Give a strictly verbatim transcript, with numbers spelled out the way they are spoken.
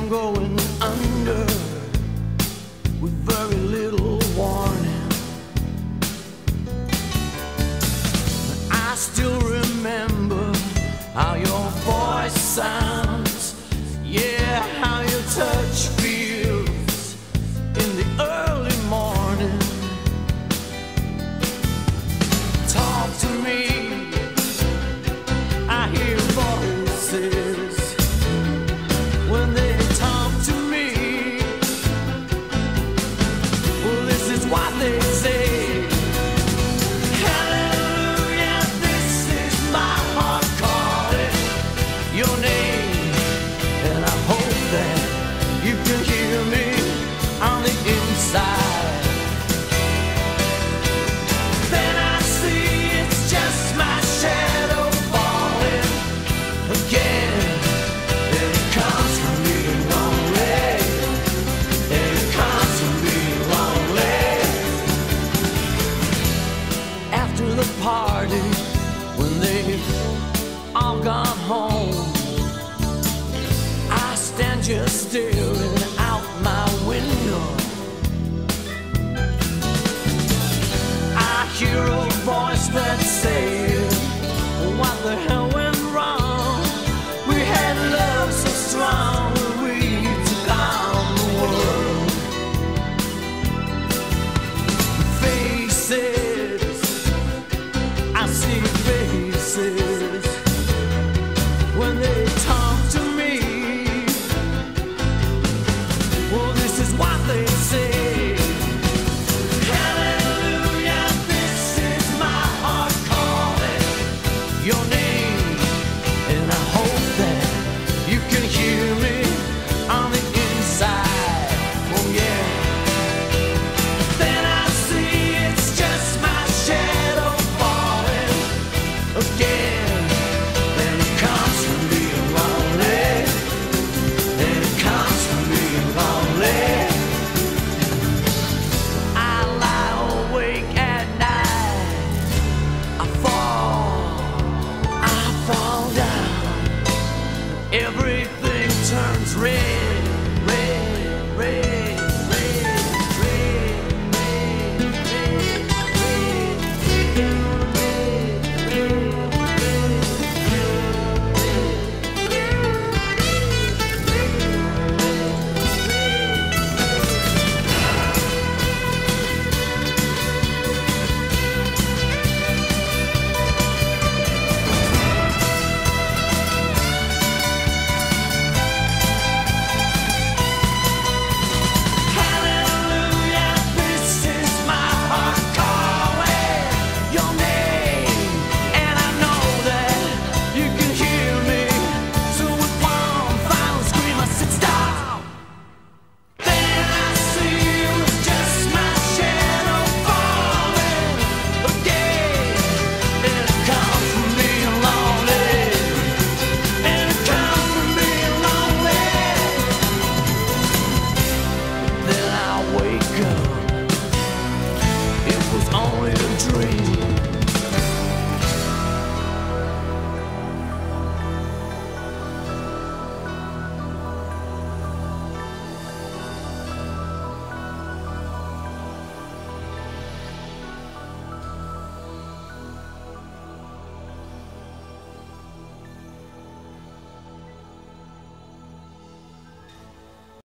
I'm going under with very little warning. I still remember how your voice sounds, yeah, how your touch feels in the early morning. Talk to me, I hear voices when they talk to me. Well, this is what they say. Hallelujah, this is my heart calling your name, and I hope that you can hear me on the inside. Then I see it's just my shadow falling again, and it comes from being lonely, and it comes from being lonely. After the party, when they've all gone home, I stand just staring out my window. I hear a voice that's saying, what the hell